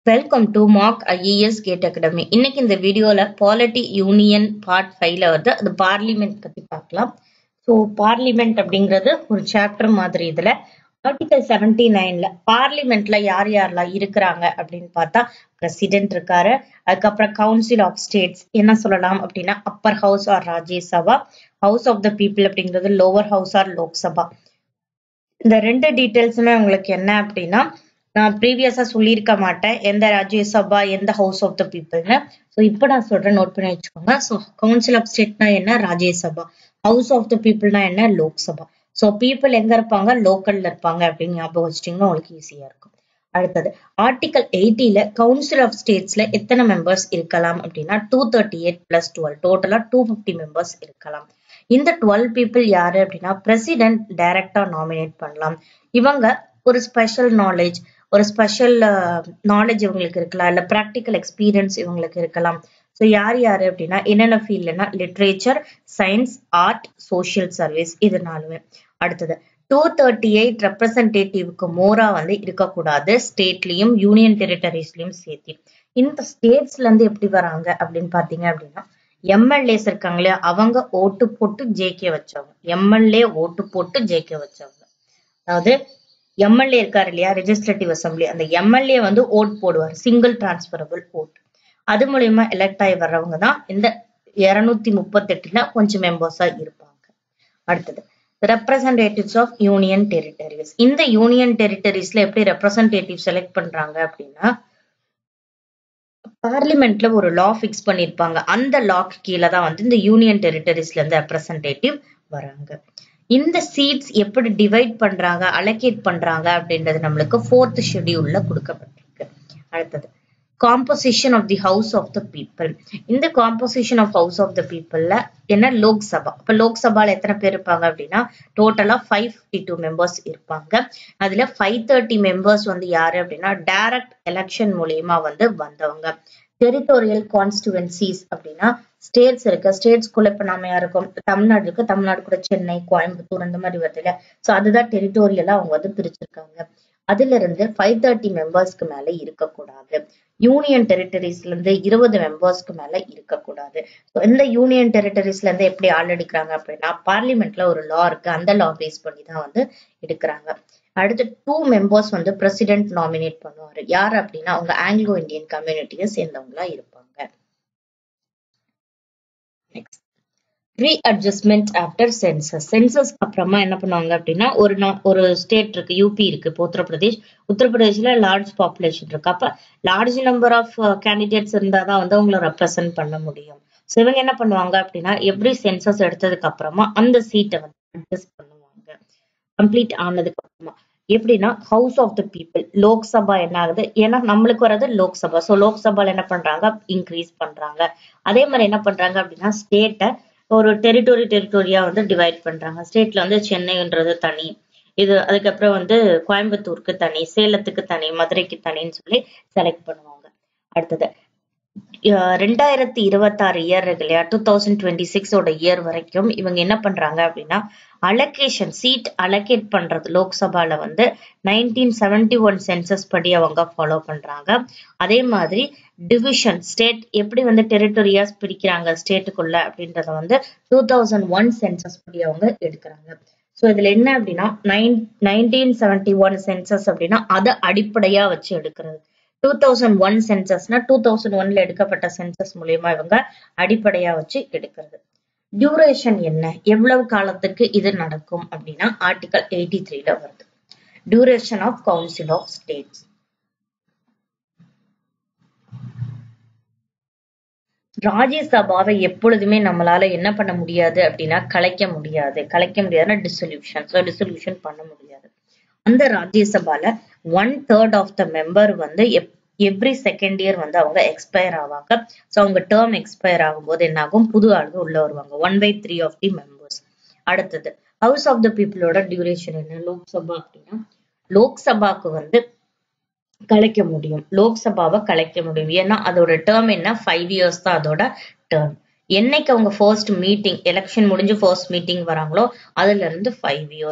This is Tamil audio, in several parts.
Welcome to Mark IAS gate academy. இன்னைக்கு இந்த வீடியோல பாலிட்டி யூனியன் பார்ட் 5ல வருது. அது பார்லிமெண்ட் பத்தி பார்க்கலாம். ஸோ பார்லிமெண்ட் அப்படிங்கிறது ஒரு சாப்டர் மாதிரி. இதுல ஆர்டிகல் 79ல பார்லிமெண்ட்ல யார் யாரெல்லாம் இருக்கிறாங்க அப்படின்னு பார்த்தா பிரசிடென்ட் இருக்காரு. அதுக்கப்புறம் கவுன்சில் ஆஃப் ஸ்டேட்ஸ் என்ன சொல்லலாம் அப்படின்னா upper house or Rajya Sabha, house of the people அப்படிங்கிறது லோவர் ஹவுஸ் ஆர் லோக்சபா. இந்த ரெண்டு டீட்டெயில்ஸுமே உங்களுக்கு என்ன அப்படின்னா நான் ப்ரீவியஸா சொல்லியிருக்க மாட்டேன் எந்த ராஜ்யசபா எந்த ஹவுஸ் ஆஃப் த பீப்புள்னு. ஸோ இப்போ நான் சொல்றேன், நோட் பண்ணி வச்சுக்கோங்க. ஸோ கவுன்சில் ஆஃப் ஸ்டேட்னா என்ன, ராஜ்யசபா. ஹவுஸ் ஆஃப் த பீப்புள்னா என்ன, லோக்சபா. ஸோ பீப்புள் எங்க இருப்பாங்க, லோக்கல்ல இருப்பாங்க அப்படின்னு ஞாபகம் வச்சிட்டீங்கன்னா உங்களுக்கு ஈஸியா இருக்கும். அடுத்தது ஆர்டிகல் 80ல கவுன்சில் ஆஃப் ஸ்டேட்ஸ்ல எத்தனை மெம்பர்ஸ் இருக்கலாம் அப்படின்னா 238 + 12 டோட்டலா 250 மெம்பர்ஸ் இருக்கலாம். இந்த 12 பீப்புள் யாரு அப்படின்னா பிரசிடென்ட் டைரக்டா நாமினேட் பண்ணலாம். இவங்க ஒரு ஸ்பெஷல் நாலேஜ் இவங்களுக்கு இருக்கலாம், இல்ல ப்ராக்டிக்கல் எக்ஸ்பீரியன்ஸ் இவங்களுக்கு இருக்கலாம். ஸோ யார் யாரு அப்படின்னா என்னென்ன ஃபீல்ட்னா literature, science, art, social service, இது நாலுமே. அடுத்தது 238 ரெப்ரசன்டேட்டிவ்க்கு மோரா இருக்கக்கூடாது, ஸ்டேட்லயும் யூனியன் டெரிட்டரிஸ்லயும் சேர்த்து. இந்த ஸ்டேட்ஸ்ல இருந்து எப்படி வராங்க அப்படின்னு பாத்தீங்க அப்படின்னா எம்எல்ஏஸ் இருக்காங்க இல்லையா, அவங்க ஓட்டு போட்டு ஜேகே வச்சவங்க. எம்எல்ஏ ஓட்டு போட்டு ஜேகே வச்சவங்க. அதாவது எம்எல்ஏ இருக்காரு இல்லையா, லெஜிஸ்லேட்டிவ் அசம்பிளி, அந்த எம்எல்ஏ ஓட் போடுவார், சிங்கிள் டிரான்ஸ்பரபிள் ஓட். அது மூலியமா எலெக்ட் ஆகி வர்றவங்க தான் இந்த 238ல கொஞ்சம் மெம்பர்ஸா இருப்பாங்க. அடுத்தது ரெப்ரசன்டேட்டிவ்ஸ் ஆஃப் யூனியன் டெரிட்டரிஸ். இந்த யூனியன் டெரிட்டரிஸ்ல எப்படி ரெப்ரசன்டேட்டிவ் செலக்ட் பண்றாங்க அப்படின்னா பார்லிமெண்ட்ல ஒரு லா பிக்ஸ் பண்ணிருப்பாங்க. அந்த லாக்கு கீழே தான் இந்த யூனியன் டெரிட்டரிஸ்ல இருந்து ரெப்ரசன்டேட்டிவ் வராங்க. இந்த சீட்ஸ் எப்படி டிவைட் பண்றாங்க, அலோகேட் பண்றாங்க அப்படின்றது நம்மளுக்கு 4th ஷெட்யூல்ல கொடுக்கப்பட்டிருக்கு. அடுத்தது composition of the house of the people. இந்த composition of house of the பீப்புள்ல என்ன, லோக்சபா. இப்ப லோக்சபால எத்தனை பேர் இருப்பாங்க அப்படின்னா டோட்டலா 552 மெம்பர்ஸ் இருப்பாங்க. அதுல 530 மெம்பர்ஸ் யாரு அப்படின்னா டைரக்ட் எலெக்ஷன் மூலியமா வந்தவங்க. டெரிட்டோரியல் கான்ஸ்டிடுவன்சிஸ் அப்படின்னா ஸ்டேட்ஸ் இருக்கு, ஸ்டேட்ஸ்குள்ள இப்ப நாம யாருக்கும் தமிழ்நாடு இருக்கு, தமிழ்நாடு கூட சென்னை, கோயம்புத்தூர் அந்த மாதிரி வருது இல்ல. சோ அதுதான் டெரிட்டோரியலா அவங்க பிரிச்சிருக்காங்க. அதுல இருந்து 530 மெம்பர்ஸ்க்கு மேல இருக்கக்கூடாது. யூனியன் டெரிட்டரிஸ்ல இருந்து 20 மெம்பர்ஸ்க்கு மேல இருக்கக்கூடாது. இந்த யூனியன் டெரிட்டரிஸ்ல இருந்து எப்படி ஆள் எடுக்கிறாங்க அப்படின்னா பார்லிமெண்ட்ல ஒரு லா இருக்கு, அந்த லா பேஸ் பண்ணி தான் எடுக்கிறாங்க. அடுத்து 2 மெம்பர்ஸ் பிரசிடென்ட் நாமினேட் பண்ணுவாரு. யார் அப்படின்னா அவங்க ஆங்கிலோ இந்தியன் கம்யூனிட்டியை சேர்ந்தவங்களா இருப்பாங்க. Readjustment after census. சென்சஸ்க்கு அப்புறமா என்ன பண்ணுவாங்க அப்படின்னா ஒரு ஸ்டேட் இருக்கு, யூபி இருக்கு, உத்தரப்பிரதேஷ். உத்தரப்பிரதேஷ்ல லார்ஜ் பாப்புலேஷன் இருக்கு. அப்ப லார்ஜ் நம்பர் ஆஃப் கேண்டிடேட்ஸ் இருந்தாதான் அவங்களை ரெப்ரசென்ட் பண்ண முடியும். ஸோ இவங்க என்ன பண்ணுவாங்க அப்படின்னா எவ்ரி சென்சஸ் எடுத்ததுக்கு அப்புறமா அந்த சீட்டை அட்ஜஸ்ட் பண்ணுவாங்க. கம்ப்ளீட் ஆனதுக்கு அப்புறமா எப்படின்னா house of the people, Lok Sabha என்ன ஆகுது, ஏன்னா நம்மளுக்கு வர்றது லோக்சபா. ஸோ லோக்சபால என்ன பண்றாங்க, இன்க்ரீஸ் பண்றாங்க. அதே மாதிரி என்ன பண்றாங்க அப்படின்னா ஸ்டேட்டை ஒரு டெரிட்டோரியா டிவைட் பண்றாங்க. ஸ்டேட்ல சென்னைன்றது தனி, இது அதுக்கப்புறம் கோயம்புத்தூருக்கு தனி, சேலத்துக்கு தனி, மதுரைக்கு தனின்னு சொல்லி செலக்ட் பண்ணுவாங்க. அடுத்தது 2026 இயர் இருக்கு இல்லையா, 2026 இயர் வரைக்கும் இவங்க என்ன பண்றாங்க அப்படின்னா அலோகேஷன் சீட் அலோகேட் பண்றது லோக்சபால 1971 சென்சஸ் படி அவங்க ஃபாலோ பண்றாங்க. அதே மாதிரி டிவிஷன் ஸ்டேட் எப்படி டெரிட்டோரியாஸ் பிரிக்கிறாங்க ஸ்டேட்டுக்குள்ள அப்படின்றத 2001 சென்சஸ் படி அவங்க எடுக்கிறாங்க. ஸோ இதுல என்ன அப்படின்னா 1971 சென்சஸ் அப்படின்னா அதை அடிப்படையா வச்சு எடுக்கிறது. 2001 சென்சஸ்னா 2001ல எடுக்கப்பட்ட சென்சஸ் மூலியமா இவங்க அடிப்படையா வச்சு எடுக்கிறது. டியூரேஷன் என்ன, எவ்வளவு காலத்துக்கு இது நடக்கும் அப்படின்னா ஆர்டிகல் 83ல வருது. Duration of council of states. ராஜ்யசபாவை எப்பொழுதுமே நம்மளால என்ன பண்ண முடியாது அப்படின்னா கலைக்க முடியாதுன்னா டிசொல்யூஷன் பண்ண முடியாது. அந்த ராஜ்யசபால 1/3 of the member every second year அவங்க எக்ஸ்பயர் ஆவாங்க. ஸோ அவங்க டேர்ம் எக்ஸ்பயர் ஆகும்போது என்ன ஆகும், புது ஆளுங்க உள்ள வருவாங்க. 1/3 ஆஃப் தி மெம்பர்ஸ். அடுத்தது ஹவுஸ் ஆஃப் த பீப்புளோட டியூரேஷன் என்ன, லோக்சபா அப்படின்னா லோக்சபாக்கு கலைக்க முடியும், லோக்சபாவை கலைக்க முடியும். ஏன்னா அதோட டேர்ம் என்ன, 5 இயர்ஸ் தான் அதோட டேர்ம். என்னைக்கு அவங்க ஃபர்ஸ்ட் மீட்டிங் எலெக்ஷன் முடிஞ்சு ஃபர்ஸ்ட் மீட்டிங் வராங்களோ அதுல இருந்து 5 இயர்ஸ்.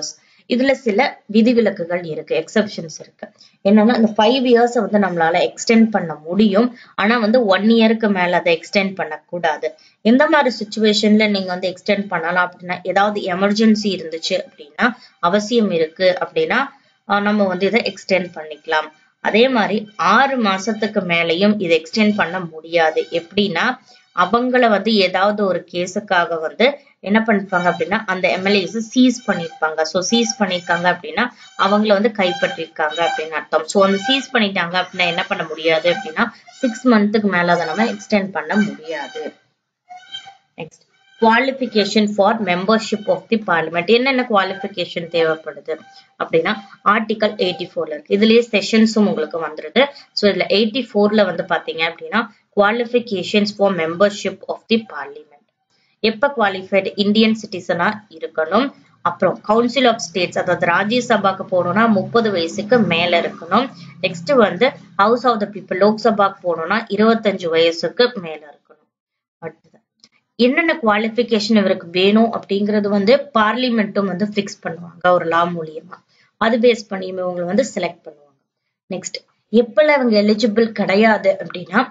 இதுல சில விதிவிலக்குகள் இருக்கு, எக்ஸெப்ஷன்ஸ் இருக்கு. என்னன்னா இந்த 5 இயர்ஸ் வந்து நம்மளால எக்ஸ்டெண்ட் பண்ண முடியும். ஆனா வந்து 1 இயருக்கு மேல அதை எக்ஸ்டெண்ட் பண்ணக்கூடாது. எந்த மாதிரி சுச்சுவேஷன்ல நீங்க வந்து எக்ஸ்டெண்ட் பண்ணலாம் அப்படின்னா, ஏதாவது எமர்ஜென்சி இருந்துச்சு அப்படின்னா, அவசியம் இருக்கு அப்படின்னா நம்ம வந்து இதை எக்ஸ்டெண்ட் பண்ணிக்கலாம். அதே மாதிரி 6 மாசத்துக்கு மேலையும் இதை எக்ஸ்டெண்ட் பண்ண முடியாது. எப்படின்னா அவங்கள வந்து ஏதாவது ஒரு கேஸுக்காக வந்து என்ன பண்ணிருப்பாங்க அப்படின்னா அந்த எம்எல்ஏஸ் சீஸ் பண்ணிருப்பாங்க. சோ சீஸ் பண்ணிருக்காங்க அப்படின்னா அவங்கள வந்து கைப்பற்றிருக்காங்க அப்படின்னு அர்த்தம். சோ அந்த சீஸ் பண்ணிட்டாங்க அப்படின்னா என்ன பண்ண முடியாது அப்படின்னா 6 மந்த்துக்கு மேல அதை நம்ம எக்ஸ்டெண்ட் பண்ண முடியாது. Next, qualification for membership of the parliament. என்னென்ன குவாலிஃபிகேஷன் தேவைப்படுது அப்படின்னா ஆர்டிகல் 84ல இருக்கு. இதுலயே செஷன்ஸும் உங்களுக்கு வந்துருது. சோ இதுல 84ல வந்து பாத்தீங்க அப்படின்னா qualifications for membership of the parliament. எப்ப குவாலிஃபைடு? இந்தியன் சிட்டிசனா இருக்கணும். அப்புறம் கவுன்சில் ஆஃப் ஸ்டேட்ஸ், அதாவது ராஜ்யசபாக்கு போகணும்னா 30 வயசுக்கு மேல இருக்கணும். நெக்ஸ்ட் வந்து ஹவுஸ் ஆஃப் த பீப்புள், லோக்சபாக்கு போகணும்னா 25 வயசுக்கு மேல இருக்கணும். அடுத்தது என்னென்ன குவாலிஃபிகேஷன் இவருக்கு வேணும் அப்படிங்கறது வந்து பார்லிமெண்ட்டும் வந்து பிக்ஸ் பண்ணுவாங்க ஒரு லா மூலியமா. அது பேஸ் பண்ணி இவங்களை வந்து செலக்ட் பண்ணுவாங்க. நெக்ஸ்ட், எப்பெல்லாம் இவங்க எலிஜிபிள் கிடையாது அப்படின்னா,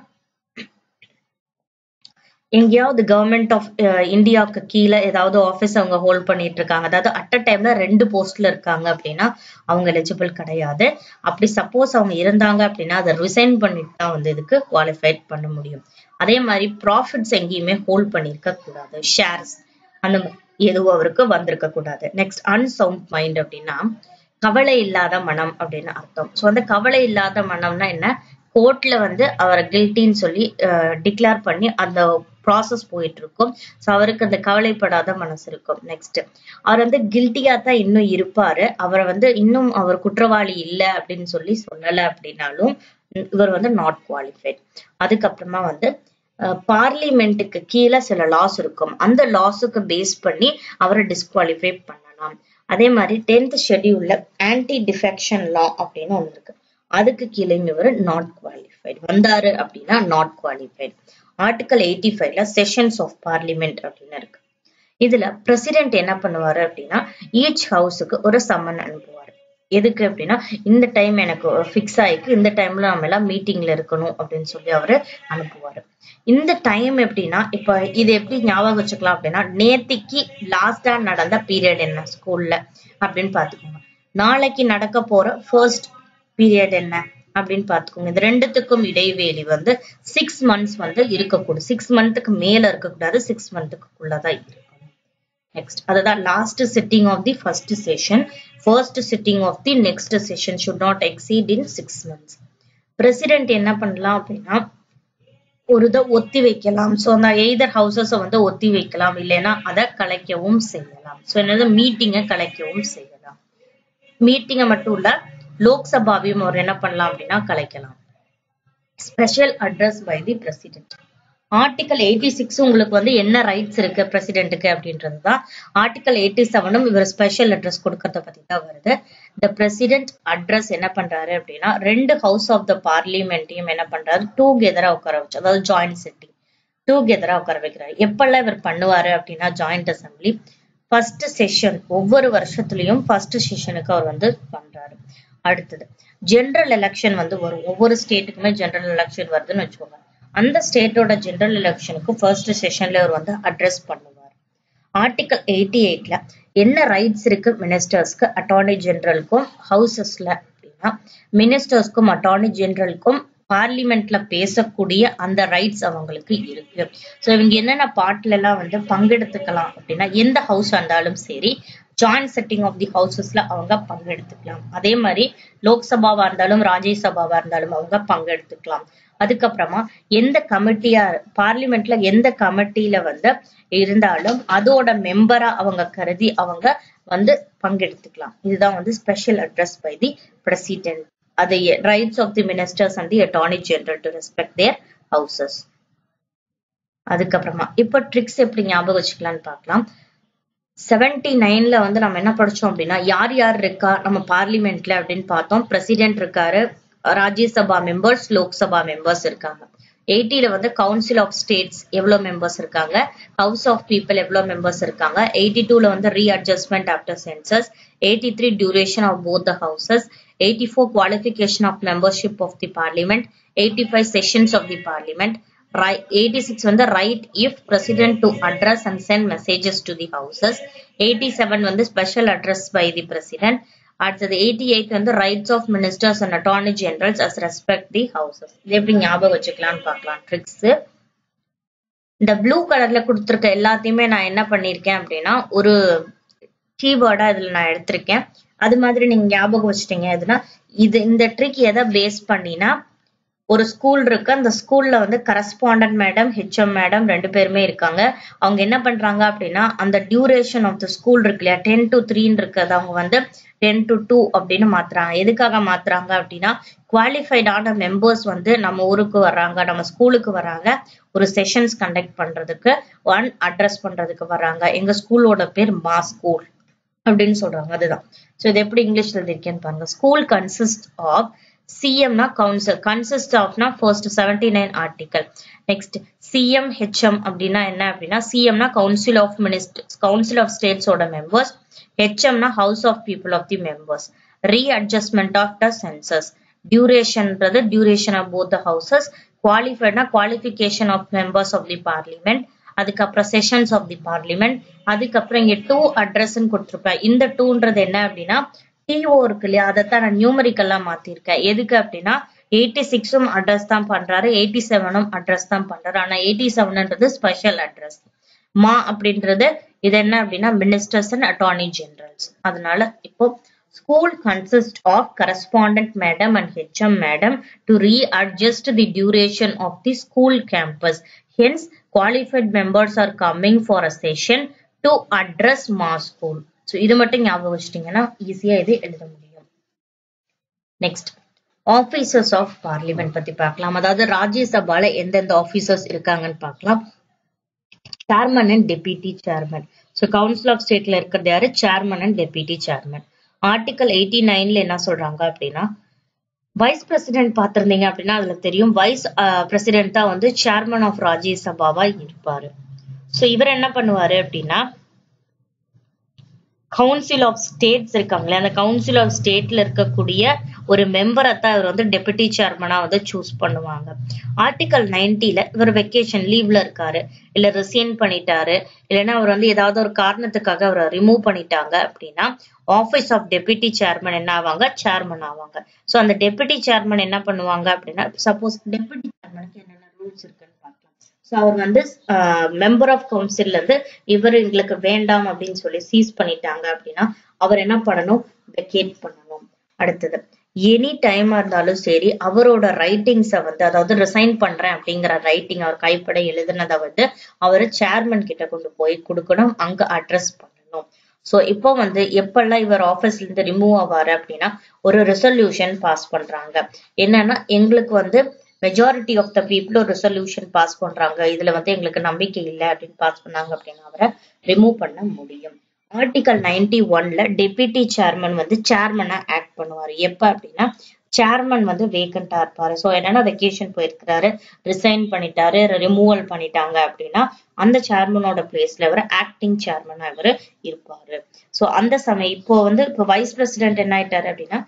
எங்கேயாவது கவர்மெண்ட் ஆஃப் இந்தியாவுக்கு கீழே ஏதாவது ஆபீஸ் அவங்க ஹோல்ட் பண்ணிட்டு இருக்காங்க, அதாவது அட் அ டைம்ல 2 போஸ்ட்ல இருக்காங்க அப்படின்னா அவங்க எலிஜிபிள் கிடையாது. அப்படி சப்போஸ் அவங்க இருந்தாங்க அப்படின்னா அதை ரிசைன் பண்ணிட்டு தான் வந்து இதுக்கு குவாலிஃபைட் பண்ண முடியும். அதே மாதிரி ப்ராஃபிட்ஸ் எங்கேயுமே ஹோல்ட் பண்ணிருக்க கூடாது, ஷேர்ஸ் அந்த எதுவும் அவருக்கு வந்திருக்க கூடாது. நெக்ஸ்ட், அன்சவுண்ட் மைண்ட் அப்படின்னா கவலை இல்லாத மனம் அப்படின்னு அர்த்தம். சோ அந்த கவலை இல்லாத மனம்னா என்ன, கோர்ட்ல வந்து அவரை கில்ட்டின்னு சொல்லி டிக்ளேர் பண்ணி அந்த ப்ராசஸ் போயிட்டு இருக்கும். சோ அவருக்கு அந்த கவலைப்படாத மனசு இருக்கும். நெக்ஸ்ட், அவர் வந்து கில்ட்டியா தான் இன்னும் இருப்பாரு. அவரை வந்து இன்னும் அவர் குற்றவாளி இல்லை அப்படின்னு சொல்லி சொல்லல அப்படின்னாலும் இவர் வந்து நாட் குவாலிஃபைட். அதுக்கப்புறமா வந்து பார்லிமெண்ட்டுக்கு கீழே சில லாஸ் இருக்கும். அந்த லாஸுக்கு பேஸ் பண்ணி அவரை டிஸ்குவாலிஃபை பண்ணலாம். அதே மாதிரி 10th ஷெட்யூல்ல ஆன்டி டிஃபெக்ஷன் லா அப்படின்னு ஒண்ணு இருக்கு. அதுக்கு கீழே இவர் நாட் குவாலிஃபைட் வந்தாரு அப்படின்னா நாட் குவாலிஃபைட். ஆர்டிகல் 85ல செஷன்ஸ் ஆஃப் பார்லிமெண்ட் அப்படின்னு இருக்கு. இதுல பிரசிடென்ட் என்ன பண்ணுவாரு அப்படின்னா ஈச் ஹவுஸுக்கு ஒரு சம்மன் அனுப்புவாரு. எதுக்கு அப்படின்னா இந்த டைம் எனக்கு பிக்ஸ் ஆயிருக்கு, இந்த டைம்ல நம்ம எல்லாம் மீட்டிங்ல இருக்கணும் அப்படின்னு சொல்லி அவரு அனுப்புவாரு. இந்த டைம் எப்படின்னா இப்ப இது எப்படி ஞாபகம் வச்சுக்கலாம் அப்படின்னா, நேத்திக்கு லாஸ்டா நடந்த பீரியட் என்ன ஸ்கூல்ல அப்படின்னு பாத்துக்கோங்க. நாளைக்கு நடக்க போற ஃபர்ஸ்ட் பீரியட் என்ன அப்படின்னு பாத்துக்கோங்க. இது ரெண்டுத்துக்கும் இடைவேளி வந்து 6 months வந்து இருக்கக்கூடாது. 6 monthக்கு மேல இருக்கக்கூடாது, 6 monthக்குள்ளதான் இருக்கணும். நெக்ஸ்ட், அதுதான் last sitting of the first session. First sitting of the next session should not exceed in 6 months. President என்ன பண்ணலாம் அப்படின்னா ஒரு இதை ஒத்தி வைக்கலாம். சோ அந்த எய்தர் ஹவுசஸ் வந்து ஒத்தி வைக்கலாம், இல்லைன்னா அதை கலைக்கவும் செய்யலாம். சோ என்னது மீட்டிங்கை கலைக்கவும் செய்யலாம். மீட்டிங்கை மட்டும் இல்ல, லோக்சபாவையும் அவர் என்ன பண்ணலாம் அப்படின்னா கலைக்கலாம். Special address by the president. Article 86 உங்களுக்கு வந்து என்ன ரைட்ஸ் இருக்கு பிரசிடென்ட்டுக்கு அப்படின்றதுதான். ஆர்டிகல் 87ம் இவர் ஸ்பெஷல் அட்ரஸ் கொடுக்கறத பத்தி தான் வருது. இந்த பிரசிடென்ட் அட்ரஸ் என்ன பண்றாரு அப்படின்னா 2 ஹவுஸ் ஆஃப் த பார்லிமெண்ட்டையும் என்ன பண்றாரு டூகெதரா உட்கார வச்சு, அதாவது ஜாயிண்ட் சிட்டிங் டூகெதரா உட்கார வைக்கிறாரு. எப்பெல்லாம் இவர் பண்ணுவாரு அப்படின்னா ஜாயிண்ட் அசம்பிளி ஃபர்ஸ்ட் செஷன், ஒவ்வொரு வருஷத்துலயும் ஃபர்ஸ்ட் செஷனுக்கு அவர் வந்து பண்றாரு. அடுத்தது ஜெனரல் எலெக்ஷன் வந்து வரும். ஒவ்வொரு ஸ்டேட்டுக்குமே ஜெனரல் எலெக்ஷன் வருதுன்னு வச்சுக்கோங்க. அந்த ஸ்டேட்டோட ஜெனரல் எலெக்ஷனுக்கு ஃபர்ஸ்ட் செஷன்ல அவர் வந்து அட்ரஸ் பண்ணுவார். ஆர்டிகல் 88ல என்ன ரைட்ஸ் இருக்கு மினிஸ்டர்ஸ்க்கு, அட்டார்னி ஜெனரலுக்கும் ஹவுசஸ்ல அப்படின்னா மினிஸ்டர்ஸ்க்கும் அட்டார்னி ஜெனரலுக்கும் பார்லிமெண்ட்ல பேசக்கூடிய அந்த ரைட்ஸ் அவங்களுக்கு இருக்கு. சோ இவங்க என்னென்ன பார்ட்ல எல்லாம் வந்து பங்கெடுத்துக்கலாம் அப்படின்னா, எந்த ஹவுஸ் இருந்தாலும் சரி ஜாயிண்ட் செட்டிங் ஆஃப் தி ஹவுசஸ்ல அவங்க பங்கெடுத்துக்கலாம். அதே மாதிரி லோக்சபாவா இருந்தாலும் ராஜ்யசபாவா இருந்தாலும் அவங்க பங்கெடுத்துக்கலாம். அதுக்கப்புறமா எந்த கமிட்டியா பார்லிமெண்ட்ல எந்த கமிட்டியில வந்து இருந்தாலும் அதோட மெம்பரா அவங்க கருதி அவங்க வந்து பங்கெடுத்துக்கலாம். இதுதான் வந்து special address by the president. அது rights of the ministers and the attorney general to respect their houses. அதுக்கப்புறமா இப்ப ட்ரிக்ஸ் எப்படி ஞாபகம் வச்சுக்கலாம்னு பார்க்கலாம். 79ல வந்து நம்ம என்ன படிச்சோம் அப்படின்னா, யார் யார் இருக்கா நம்ம பார்லிமெண்ட்ல அப்படின்னு பார்த்தோம். பிரசிடென்ட் இருக்காரு, ராஜ்யசபா மெம்பர்ஸ், லோக்சபா மெம்பர்ஸ் இருக்காங்க. 80ல வந்து கவுன்சில் ஆஃப் ஸ்டேட்ஸ் எவ்வளவு மெம்பர்ஸ் இருக்காங்க, ஹவுஸ் ஆஃப் பீப்புள் எவ்வளவு மெம்பர்ஸ் இருக்காங்க, 82ல வந்து readjustment after census, 83 duration of both the houses, 84 qualification of membership of the parliament, 85 sessions of the parliament, 86 வந்து right if president to address and send messages to the houses, 87 வந்து special address by the president, அடுத்தது 88 வந்து rights of ministers and attorney generals as respect the houses. இது எப்படி ஞாபகம் வச்சுக்கலாம்னு பார்க்கலாம் ட்ரிக்ஸ். இந்த ப்ளூ கலர்ல கொடுத்துருக்க எல்லாத்தையுமே நான் என்ன பண்ணிருக்கேன் அப்படின்னா ஒரு கீவேர்டா இதுல நான் எடுத்திருக்கேன். அது மாதிரி நீங்க ஞாபகம் வச்சுட்டீங்க எதுனா இந்த ட்ரிக் எதை பேஸ் பண்ணினா ஒரு ஸ்கூல் இருக்கு, அந்த ஸ்கூல்ல வந்து கரஸ்பாண்டன்ட் மேடம் ஹெச்எம் மேடம் 2 பேருமே இருக்காங்க. அவங்க என்ன பண்றாங்க அப்படின்னா அந்த டியூரேஷன் ஆஃப் த ஸ்கூல் இருக்கு இல்லையா 10 to 3 இருக்கிறது அவங்க வந்து 10 to 2 அப்படின்னு மாத்துறாங்க. எதுக்காக மாத்துறாங்க அப்படின்னா குவாலிஃபைடான மெம்பர்ஸ் வந்து நம்ம ஊருக்கு வர்றாங்க, நம்ம ஸ்கூலுக்கு வராங்க, ஒரு செஷன்ஸ் கண்டக்ட் பண்றதுக்கு, அட்ரஸ் பண்றதுக்கு வர்றாங்க. எங்க ஸ்கூலோட பேர் மா ஸ்கூல் அப்படின்னு சொல்றாங்க. அதுதான். சோ இது எப்படி இங்கிலீஷ்ல எழுதிருக்கேன்னு பாருங்க. School consist of CM na council, consist of na first 79 article. Next CM HM அப்படினா என்ன அப்படினா CM na council of ministers, council of states oda members, HM na house of people of the members, readjustment of the census, duration ன்றது duration of both the houses, qualified na qualification of members of the parliament, அதுக்கப்புறம் sessions of the parliament, அதுக்கப்புறம் இங்க 2 address ன்னு கொடுத்திருப்பேன். இந்த 2ன்றது என்ன அப்படினா TO இருக்கு இல்லையா, அதைத்தான் நான் நியூமரிக்கல்லா மாத்திருக்கேன். எதுக்கு அப்படின்னா 86ம் அட்ரஸ் தான் பண்றாரு, 87ம் அட்ரஸ் தான் பண்றாரு. ஆனா 87ன்றது ஸ்பெஷல் அட்ரஸ். மா அப்படின்றது இது என்ன அப்படின்னா மினிஸ்டர்ஸ் அண்ட் அட்டார்னி ஜெனரல்ஸ். அதனால இப்போ school consist of correspondent madam and HM madam to readjust the duration of the school campus. Hence qualified members are coming for a session to address my school. So இது மட்டும் ஞாபகம் வச்சிட்டீங்கன்னா ஈஸியா இது எழுத முடியும். நெக்ஸ்ட் ஆபீசர்ஸ் ஆஃப் பார்லிமெண்ட் பத்தி பார்க்கலாம். அதாவது ராஜ்யசபால எந்தெந்த ஆபீசர்ஸ் இருக்காங்கன்னு பார்க்கலாம். Chairman and deputy chairman. So council of ஸ்டேட்ல இருக்கிறது யாரு? Chairman and deputy chairman. Article 89ல என்ன சொல்றாங்க அப்படின்னா வைஸ் பிரசிடென்ட் பாத்திருந்தீங்க அப்படின்னா அதுல தெரியும் வைஸ் பிரசிடென்ட் தான் வந்து சேர்மன் ஆஃப் ராஜ்யசபாவா இருப்பாரு. சோ இவர் என்ன பண்ணுவாரு அப்படின்னா கவுன்சில் ஆஃப் ஸ்டேட்ஸ் இருக்காங்களே அந்த கவுன்சில் ஆஃப் ஸ்டேட்ல இருக்கக்கூடிய ஒரு மெம்பரை தான் இவர் வந்து டெபுட்டி சேர்மனா வந்து சூஸ் பண்ணுவாங்க. ஆர்டிகல் 90ல இவர் வெக்கேஷன் லீவ்ல இருக்காரு, இல்ல ரிசைன் பண்ணிட்டாரு, இல்லைன்னா அவர் வந்து ஏதாவது ஒரு காரணத்துக்காக அவரை ரிமூவ் பண்ணிட்டாங்க அப்படின்னா ஆபீஸ் ஆஃப் டெபுட்டி சேர்மன் என்ன ஆவாங்க? சேர்மன் ஆவாங்க. சோ அந்த டெபுட்டி சேர்மன் என்ன பண்ணுவாங்க அப்படின்னா சப்போஸ் டெபுட்டி சேர்மனுக்கு என்னென்ன ரூல்ஸ் இருக்குன்னு பார்க்கலாம். சோ அவர் வந்து மெம்பர் ஆஃப் கவுன்சில்ல இருந்து இவர் எங்களுக்கு வேண்டாம் அப்படின்னு சொல்லி சீஸ் பண்ணிட்டாங்க அப்படின்னா அவர் என்ன பண்ணணும்? வெக்கேட் பண்ணணும். அடுத்தது எனி டைமா இருந்தாலும் சரி அவரோட ரைட்டிங்ஸை வந்து அதாவது ரிசைன் பண்றேன் அப்படிங்கிற ரைட்டிங் அவர் கைப்பட எழுதுனதை வந்து அவரு சேர்மன் கிட்ட கொண்டு போய் கொடுக்கணும், அங்க அட்ரஸ் பண்ணணும். சோ இப்போ வந்து எப்பெல்லாம் இவர் ஆபீஸ்ல இருந்து ரிமூவ் ஆவாரு அப்படின்னா ஒரு ரெசல்யூஷன் பாஸ் பண்றாங்க. என்னன்னா எங்களுக்கு வந்து மெஜாரிட்டி ஆஃப் த பீப்புள் ஒரு ரெசல்யூஷன் பாஸ் பண்றாங்க, இதுல வந்து எங்களுக்கு நம்பிக்கை இல்லை அப்படின்னு பாஸ் பண்ணாங்க அப்படின்னா அவரை ரிமூவ் பண்ண முடியும். ஆர்டிகல் 91ல டெபியூட்டி சேர்மன் வந்து சேர்மனா ஆக்ட் பண்ணுவாரு. எப்ப அப்படின்னா சேர்மன் வந்து வேக்கண்டா இருப்பாரு. சோ என்னன்னா வெக்கேஷன் போயிருக்கிறாரு, ரிசைன் பண்ணிட்டாரு, ரிமூவல் பண்ணிட்டாங்க அப்படின்னா அந்த சேர்மனோட பிளேஸ்ல இவர் ஆக்டிங் சேர்மனா இவர் இருப்பாரு. சோ அந்த சமயம் இப்போ வைஸ் பிரசிடென்ட் என்ன ஆயிட்டாரு அப்படின்னா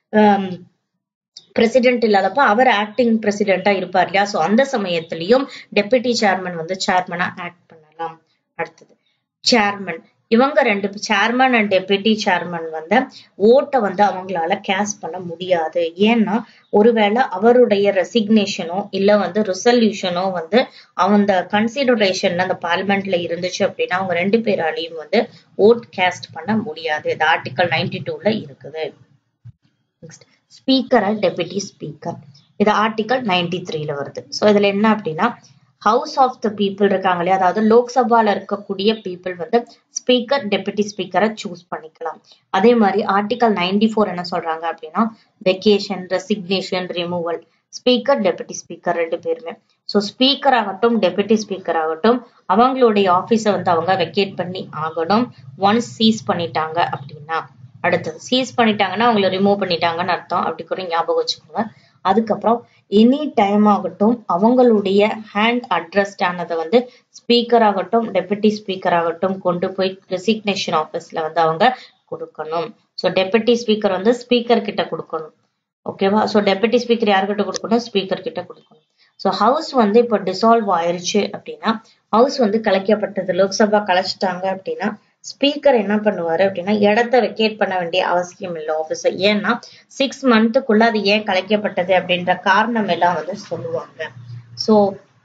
பிரசிடென்ட் இல்லாதப்ப அவர் ஆக்டிங் பிரசிடென்டா இருப்பார் இல்லையா? சோ அந்த சமயத்திலையும் டெபுட்டி சேர்மன் வந்து சேர்மனா ஆக்ட் பண்ணலாம். அடுத்தது சேர்மன், இவங்க 2 சேர்மன் அண்ட் டெபுட்டி சேர்மன் வந்து ஓட்டை வந்து அவங்களால கேஸ்ட் பண்ண முடியாது. ஏன்னா ஒருவேளை அவருடைய ரெசிக்னேஷனோ இல்ல வந்து ரெசல்யூஷனோ வந்து அவங்க கன்சிடரேஷன்ல அந்த பார்லிமெண்ட்ல இருந்துச்சு அப்படின்னா அவங்க 2 பேராலையும் வந்து ஓட் கேஸ்ட் பண்ண முடியாது. இது ஆர்டிகல் 92ல இருக்குது. Next speaker and deputy speaker, இது ஆர்டிகல் 93ல வருது. சோ இதுல என்ன அப்படின்னா ஹவுஸ் ஆஃப் த பீப்புள் இருக்காங்க இல்லையா, அதாவது லோக்சபால இருக்கக்கூடிய பீப்புள் வந்து ஸ்பீக்கர் டெபுட்டி ஸ்பீக்கரை சூஸ் பண்ணிக்கலாம். அதே மாதிரி ஆர்டிகல் 94 என்ன சொல்றாங்க அப்படின்னா vacation, resignation, removal, speaker deputy speaker 2 பேருமே. சோ ஸ்பீக்கர் ஆகட்டும் டெபுட்டி ஸ்பீக்கர் ஆகட்டும் அவங்களுடைய ஆபீஸை வந்து அவங்க வெக்கேட் பண்ணி ஆகணும் ஒன்ஸ் சீஸ் பண்ணிட்டாங்க அப்படின்னா. அடுத்தது சீஸ் பண்ணிட்டாங்கன்னா அவங்களை ரிமூவ் பண்ணிட்டாங்கன்னு அர்த்தம், அப்படி கூட ஞாபகம் வச்சுக்கோங்க. அதுக்கப்புறம் எனி டைம் ஆகட்டும் அவங்களுடைய ஹேண்ட் அட்ரஸ்ட் ஆனதை வந்து ஸ்பீக்கர் ஆகட்டும் டெபுட்டி ஸ்பீக்கர் ஆகட்டும் கொண்டு போய் ரெசிக்னேஷன் ஆஃபீஸ்ல வந்து அவங்க கொடுக்கணும். ஸோ டெபுட்டி ஸ்பீக்கர் வந்து ஸ்பீக்கர் கிட்ட கொடுக்கணும். ஓகேவா? ஸோ டெபுட்டி ஸ்பீக்கர் யார்கிட்ட கொடுக்கணும்? ஸ்பீக்கர் கிட்ட கொடுக்கணும். ஸோ ஹவுஸ் வந்து இப்போ டிசால்வ் ஆயிருச்சு அப்படின்னா, ஹவுஸ் வந்து கலைக்கப்பட்டது, லோக்சபா கலைச்சிட்டாங்க அப்படின்னா ஸ்பீக்கர் என்ன பண்ணுவாரு அப்படின்னா இடத்த வெக்கேட் பண்ண வேண்டிய அவசியம் இல்லை ஆபீஸர். ஏன்னா 6 மந்த்துக்குள்ள அது ஏன் கலைக்கப்பட்டது அப்படின்ற காரணம் எல்லாம் வந்து சொல்லுவாங்க. ஸோ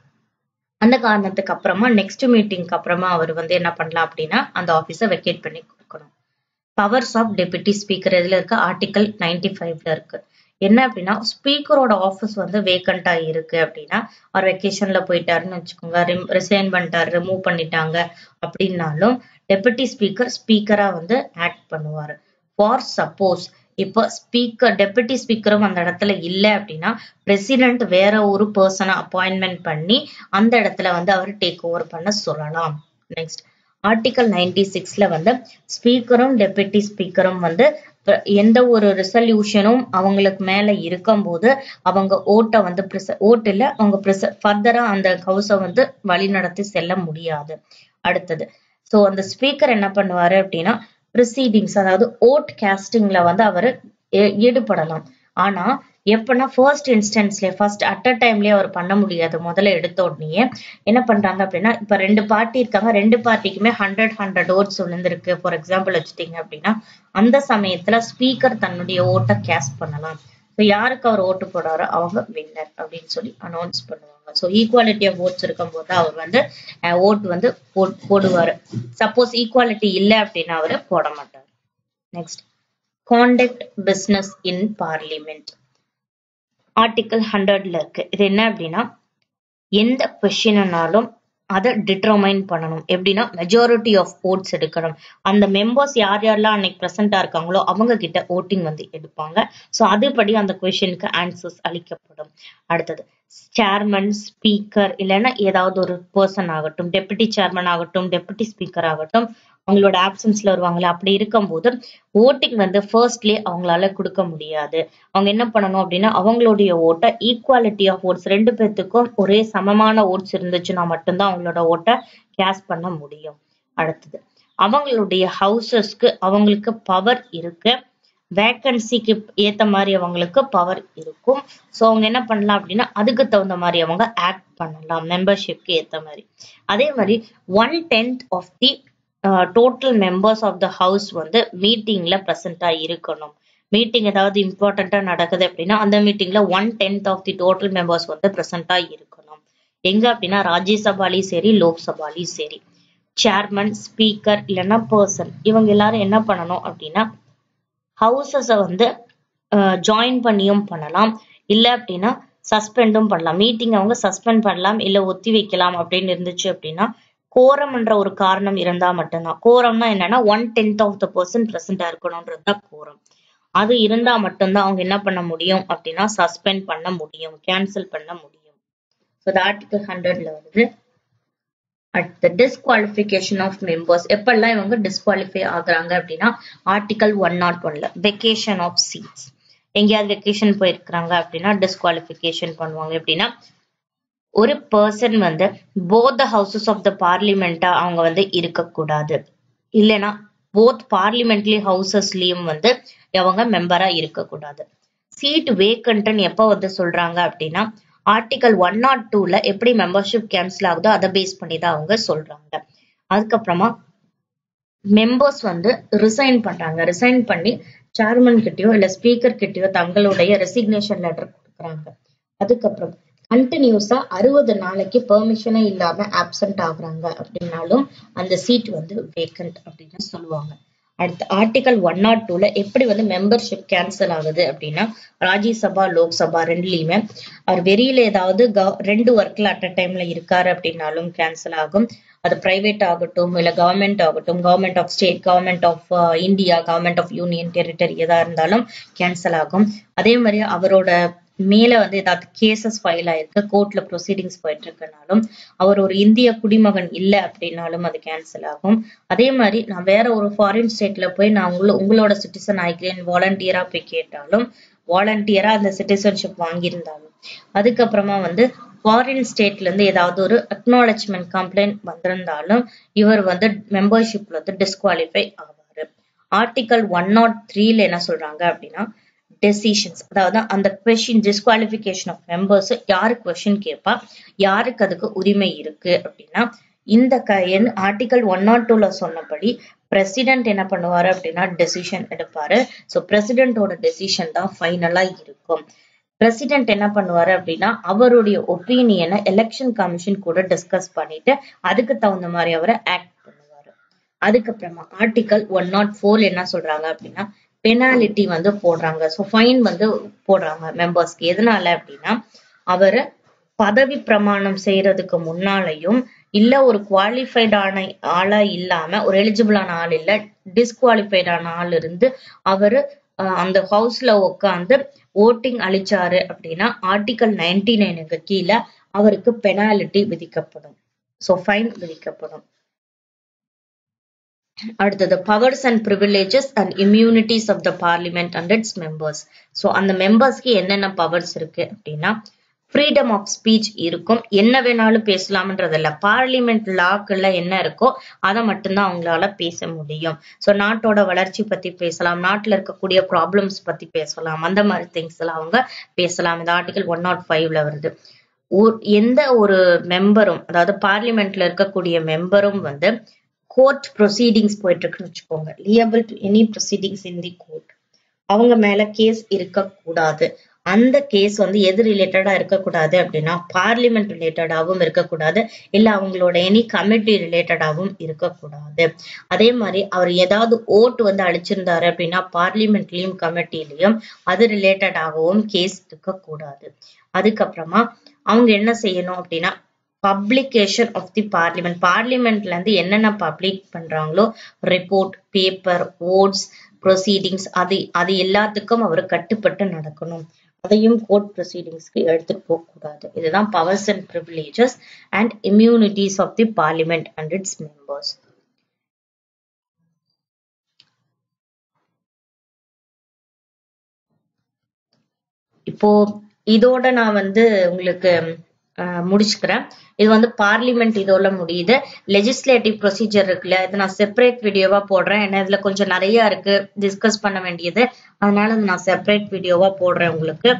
அந்த காரணத்துக்கு அப்புறமா நெக்ஸ்ட் மீட்டிங்க்கு அப்புறமா அவர் வந்து என்ன பண்ணலாம் அப்படின்னா அந்த ஆபீஸை வெக்கேட் பண்ணி கொடுக்கணும். பவர்ஸ் ஆஃப் டெபுட்டி ஸ்பீக்கர் இதுல இருக்கு, ஆர்டிகல் 95ல இருக்கு. என்ன அப்படின்னா ஸ்பீக்கரோட ஆஃபீஸ் வந்து வேக்கண்டா இருக்கு அப்படின்னா, அவர் வெக்கேஷன்ல போயிட்டாருன்னு வச்சுக்கோங்க, ரிசைன் பண்ணிட்டாரு, ரிமூவ் பண்ணிட்டாங்க அப்படின்னாலும் டெபுட்டி ஸ்பீக்கர் ஸ்பீக்கரா வந்து ஆக்ட் பண்ணுவாரு. ஃபார் சப்போஸ் இப்போ ஸ்பீக்கர் டெபுட்டி ஸ்பீக்கரும் அந்த இடத்துல இல்லை அப்படின்னா பிரசிடென்ட் வேற ஒரு பர்சனை அப்பாயின்மெண்ட் பண்ணி அந்த இடத்துல வந்து அவர் டேக் ஓவர் பண்ண சொல்லலாம். நெக்ஸ்ட் ஆர்டிகல் 96ல வந்து ஸ்பீக்கரும் டெபுட்டி ஸ்பீக்கரும் வந்து எந்த ஒரு ரெசல்யூஷனும் அவங்களுக்கு மேல இருக்கும் போது அவங்க ஓட்டை வந்து ஓட் இல்ல அவங்க ஃபர்தரா அந்த ஹவுஸை வந்து வழி நடத்தி செல்ல முடியாது. அடுத்தது சோ அந்த ஸ்பீக்கர் என்ன பண்ணுவாரு அப்படின்னா ப்ரொசீடிங்ஸ் அதாவது ஓட் காஸ்டிங்ல வந்து அவரு ஈடுபடலாம். ஆனா எப்பன்னா ஃபர்ஸ்ட் இன்ஸ்டன்ஸ்ல ஃபர்ஸ்ட் அட் அ டைம்லயே அவர் பண்ண முடியாது. முதல்ல எடுத்த உடனே என்ன பண்றாங்க அப்படின்னா இப்ப 2 பார்ட்டி இருக்காங்க, 2 பார்ட்டிக்குமே 100 ஓட்ஸ் விழுந்திருக்கு ஃபார் எக்ஸாம்பிள் வச்சுட்டீங்க அப்படின்னா அந்த சமயத்துல ஸ்பீக்கர் தன்னுடைய ஓட்டை கேஸ்ட் பண்ணலாம். ஸோ யாருக்கு அவர் ஓட்டு போடுறாரோ அவங்க வின்னர் அப்படின்னு சொல்லி அனௌன்ஸ் பண்ணுவாங்க. ஸோ ஈக்குவாலிட்டி ஆஃப் ஓட்ஸ் இருக்கும் போது அவர் வந்து ஓட்டு வந்து போடுவாரு. சப்போஸ் ஈக்குவாலிட்டி இல்லை அப்படின்னா அவரு போட மாட்டார். Next conduct business in parliament article 100ல இருக்கு. இது என்ன அப்படின்னா எந்த கொஸ்டின்னாலும் அதை டிட்டர்மைன் பண்ணணும். எப்படின்னா மெஜாரிட்டி ஆஃப் ஓட்ஸ் எடுக்கணும். அந்த மெம்பர்ஸ் யார் யாரெல்லாம் அன்னைக்கு ப்ரெசென்டா இருக்காங்களோ அவங்க கிட்ட ஓட்டிங் வந்து எடுப்பாங்க. ஸோ அதுபடி அந்த கொஸ்டினுக்கு ஆன்சர்ஸ் அளிக்கப்படும். அடுத்தது சேர்மன் ஸ்பீக்கர் இல்லைன்னா ஏதாவது ஒரு பர்சன் ஆகட்டும், டெபுட்டி சேர்மன் ஆகட்டும், டெபுட்டி ஸ்பீக்கர் ஆகட்டும், அவங்களோட ஆப்சன்ஸ்ல வருவாங்களே, அப்படி இருக்கும்போது ஓட்டிங் வந்து ஃபர்ஸ்ட்லயே அவங்களால கொடுக்க முடியாது. அவங்க என்ன பண்ணணும் அப்படின்னா அவங்களுடைய ஓட்டை ஈக்குவாலிட்டி ஆஃப் ஓட்ஸ் 2 பேர்த்துக்கும் ஒரே சமமான ஓட்ஸ் இருந்துச்சுன்னா மட்டும்தான் அவங்களோட ஓட்டை கேஸ்ட் பண்ண முடியும். அடுத்தது அவங்களுடைய ஹவுசஸ்க்கு அவங்களுக்கு பவர் இருக்கு, வேக்கன்சிக்கு ஏத்த மாதிரி அவங்களுக்கு பவர் இருக்கும். ஸோ அவங்க என்ன பண்ணலாம் அப்படின்னா அதுக்கு தகுந்த மாதிரி அவங்க ஆக்ட் பண்ணலாம் மெம்பர்ஷிப்க்கு ஏத்த மாதிரி. அதே மாதிரி 1/10 of the total members of the house வந்து மீட்டிங்ல ப்ரெசென்டா இருக்கணும். மீட்டிங் ஏதாவது இம்பார்ட்டண்டா நடக்குது அப்படின்னா அந்த மீட்டிங்ல 1/10 ஆஃப் தி டோட்டல் மெம்பர்ஸ் வந்து ப்ரெசென்டா இருக்கணும். எங்க அப்படின்னா ராஜ்யசபாலையும் சரி லோக்சபாலையும் சரி. சேர்மன் ஸ்பீக்கர் இல்லைன்னா பர்சன் இவங்க எல்லாரும் என்ன பண்ணணும் அப்படின்னா ஹவுசஸை வந்து ஜாயின் பண்ணியும் பண்ணலாம், இல்லை அப்படின்னா சஸ்பெண்டும் பண்ணலாம். மீட்டிங் அவங்க சஸ்பெண்ட் பண்ணலாம் இல்லை ஒத்தி வைக்கலாம் அப்படின்னு இருந்துச்சு அப்படின்னா கோரம் என்ற ஒரு காரணம் இருந்தா மட்டும்தான். கோரம்னா என்னன்னா 1/10 ஆஃப் த பர்சன் பிரசண்டா இருக்கணும்ன்றதுதான் கோரம். அது இருந்தா மட்டும்தான் அவங்க என்ன பண்ண முடியும் அப்படின்னா சஸ்பெண்ட் பண்ண முடியும், கேன்சல் பண்ண முடியும். ஸோ ஆர்டிகல் 100ல வந்து அடுத்த டிஸ்குவாலிஃபிகேஷன் ஆஃப் மெம்பர்ஸ் எப்பெல்லாம் இவங்க டிஸ்குவாலிஃபை ஆகுறாங்க அப்படின்னா ஆர்டிகல் 101ல வெக்கேஷன் ஆஃப் சீட்ஸ். எங்கேயாவது வெக்கேஷன் போயிருக்கிறாங்க அப்படின்னா டிஸ்குவாலிஃபிகேஷன் பண்ணுவாங்க. எப்படின்னா ஒரு பர்சன் வந்து both the houses of the பார்லிமெண்டா அவங்க வந்து இருக்கக்கூடாது, இல்லைன்னா போத் பார்லிமெண்ட்லி ஹவுசஸ்லயும் வந்து அவங்க மெம்பரா இருக்கக்கூடாது. சீட் வேக்கன்ட்னு எப்போ வந்து சொல்றாங்க அப்படின்னா ஆர்டிகல் 102ல எப்படி மெம்பர்ஷிப் கேன்சல் ஆகுதோ அதை பேஸ் பண்ணி தான் அவங்க சொல்றாங்க. அதுக்கப்புறமா மெம்பர்ஸ் வந்து ரிசைன் பண்றாங்க, ரிசைன் பண்ணி சேர்மன் கிட்டயோ இல்ல ஸ்பீக்கர் கிட்டயோ தங்களுடைய ரெசிக்னேஷன் லெட்டர் கொடுக்குறாங்க. அதுக்கப்புறம் கண்டினியூஸா 60 நாளைக்கு பெர்மிஷனே இல்லாம ஆப்சென்ட் ஆகுறாங்க அப்படின்னாலும் அந்த சீட் வந்து வேக்கன்ட் அப்படின்னு சொல்லுவாங்க. அடுத்த ஆர்டிகல் 102ல எப்படி வந்து மெம்பர்ஷிப் கேன்சல் ஆகுது அப்படின்னா ராஜ்யசபா லோக்சபா ரெண்டுலயுமே அவர் வெளியில ஏதாவது 2 ஒர்க்ல அட் அ டைம்ல இருக்காரு அப்படின்னாலும் கேன்சல் ஆகும். அது பிரைவேட் ஆகட்டும் இல்ல கவர்மெண்ட் ஆகட்டும், government of state, government of India, government of union territory எதா இருந்தாலும் கேன்சல் ஆகும். அதே மாதிரி அவரோட மேல வந்து ஏதாவது கேசஸ் ஃபைல் ஆயிருக்கு, கோர்ட்ல ப்ரொசீடிங்ஸ் போயிட்டு இருக்கனாலும், அவர் ஒரு இந்திய குடிமகன் இல்ல அப்படின்னாலும் அது கேன்சல் ஆகும். அதே மாதிரி நான் வேற ஒரு ஃபாரின் ஸ்டேட்ல போய் நான் உங்களோட சிட்டிசன் ஆகிக்கிறேன் வாலண்டியரா போய் கேட்டாலும் வாலண்டியரா அந்த சிட்டிசன்ஷிப் வாங்கியிருந்தாலும். அதுக்கப்புறமா வந்து ஃபாரின் ஸ்டேட்ல இருந்து ஏதாவது ஒரு அக்னாலஜ்மெண்ட் கம்ப்ளைண்ட் வந்திருந்தாலும் இவர் வந்து மெம்பர்ஷிப்ல வந்து டிஸ்குவாலிஃபை ஆவாரு. ஆர்டிகல் 103ல என்ன சொல்றாங்க அப்படின்னா டெசிஷன்ஸ், அதாவது அந்த கொஸ்டின் டிஸ்குவாலிஃபிகேஷன் ஆஃப் மெம்பர்ஸ் யாரு கொஸ்டின் கேட்பா, யாருக்கு அதுக்கு உரிமை இருக்கு அப்படின்னா இந்த ஆர்டிகல் 102ல சொன்னபடி பிரசிடென்ட் என்ன பண்ணுவாரு அப்படின்னா டெசிஷன் எடுப்பாரு. ஸோ பிரசிடென்டோட டெசிஷன் தான் ஃபைனலா இருக்கும். பிரசிடென்ட் என்ன பண்ணுவாரு அப்படின்னா அவருடைய ஒப்பீனியனை எலெக்ஷன் கமிஷன் கூட டிஸ்கஸ் பண்ணிட்டு அதுக்கு தகுந்த மாதிரி அவரை ஆக்ட் பண்ணுவாரு. அதுக்கப்புறமா ஆர்டிகல் 104 என்ன சொல்றாங்க அப்படின்னா பெனாலிட்டி வந்து போடுறாங்க. ஸோ ஃபைன் வந்து போடுறாங்க மெம்பர்ஸ்க்கு. எதனால அப்படின்னா அவரு பதவி பிரமாணம் செய்யறதுக்கு முன்னாலையும் இல்ல ஒரு குவாலிஃபைடான ஆளா இல்லாம ஒரு எலிஜிபிளான ஆள் இல்ல டிஸ்குவாலிஃபைடான ஆள் இருந்து அவரு அந்த ஹவுஸ்ல உட்காந்து ஓட்டிங் அளிச்சாரு அப்படின்னா ஆர்டிகல் 99க்கு கீழே அவருக்கு பெனாலிட்டி விதிக்கப்படும். ஸோ ஃபைன் விதிக்கப்படும். அடுத்தது powers and privileges and immunities of the parliament and its members. So அந்த மெம்பர்ஸ்க்கு என்னென்ன பவர்ஸ் இருக்கு அப்படின்னா ஃப்ரீடம் ஆஃப் ஸ்பீச் இருக்கும். என்ன வேணாலும் பேசலாம்ன்றதில்ல. பார்லிமெண்ட் லாக்குள்ள என்ன இருக்கோ அதை மட்டும்தான் அவங்களால பேச முடியும். ஸோ நாட்டோட வளர்ச்சி பத்தி பேசலாம், நாட்டில் இருக்கக்கூடிய ப்ராப்ளம்ஸ் பத்தி பேசலாம், அந்த மாதிரி திங்ஸ் எல்லாம் அவங்க பேசலாம். இந்த ஆர்டிகல் 105ல வருது. எந்த ஒரு மெம்பரும், அதாவது பார்லிமெண்ட்ல இருக்கக்கூடிய மெம்பரும் வந்து கோர்ட் ப்ரொசீடிங்ஸ் போயிட்டு இருக்குன்னு வச்சுக்கோங்க, liable to any proceedings in the court, அவங்க மேல கேஸ் இருக்கக்கூடாது. அந்த கேஸ் வந்து எது ரிலேட்டடா இருக்கக்கூடாது அப்படின்னா பார்லிமெண்ட் ரிலேட்டடாகவும் இருக்கக்கூடாது, இல்ல அவங்களோட எனி கமிட்டி ரிலேட்டடாகவும் இருக்கக்கூடாது. அதே மாதிரி அவர் ஏதாவது ஓட்டு வந்து அளிச்சிருந்தாரு அப்படின்னா பார்லிமெண்ட்லயும் கமிட்டிலையும் அது ரிலேட்டடாகவும் கேஸ் இருக்கக்கூடாது. அதுக்கப்புறமா அவங்க என்ன செய்யணும் அப்படின்னா பப்ளிகேஷன் ஆஃப் தி பார்லிமெண்ட், பார்லிமெண்ட்ல இருந்து என்னென்ன பப்ளிக் பண்றாங்களோ ரிப்போர்ட், பேப்பர், ஓட்ஸ், ப்ரொசீடிங்ஸ் அது எல்லாத்துக்கும் அவர் கட்டுப்பட்டு நடக்கணும். அதையும் கோர்ட் ப்ரொசீடிங்ஸ்க்கு எடுத்துட்டு போக கூடாது. இதுதான் powers and privileges and immunities of the parliament and its members. இப்போ இதோட நான் வந்து உங்களுக்கு முடிச்சுக்கிறேன். இது வந்து பார்லிமெண்ட் இதோட முடியுது. லெஜிஸ்லேட்டிவ் ப்ரொசீஜர் இருக்குல்ல, இது நான் செப்பரேட் வீடியோவா போடுறேன். ஏன்னா இதுல கொஞ்சம் நிறைய இருக்கு டிஸ்கஸ் பண்ண வேண்டியது, அதனால நான் செப்பரேட் வீடியோவா போடுறேன் உங்களுக்கு.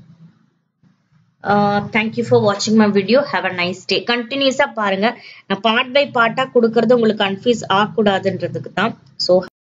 தேங்க்யூ ஃபார் வாட்சிங் my video. Have a nice day. கண்டினியூஸா பாருங்க. நான் பார்ட் பை பார்ட்டா கொடுக்கறது உங்களுக்கு கன்ஃபியூஸ் ஆகக்கூடாதுன்றதுக்கு தான். ஸோ